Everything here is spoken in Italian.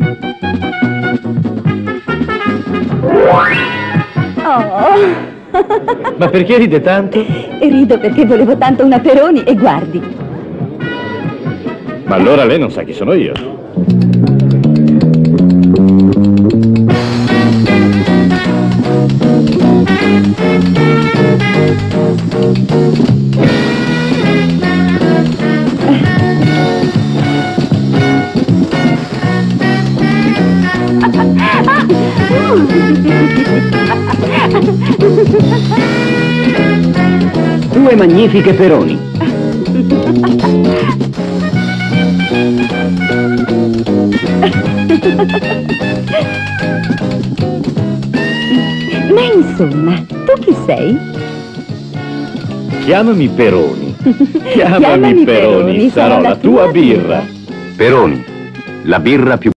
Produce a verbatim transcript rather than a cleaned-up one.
Oh! Ma perché ride tanto? Rido perché volevo tanto una Peroni e guardi. Ma allora lei non sa chi sono io. Due magnifiche Peroni. Ma insomma, tu chi sei? Chiamami Peroni. Chiamami, Chiamami Peroni, Peroni, sarò la tua birra. Peroni, la birra più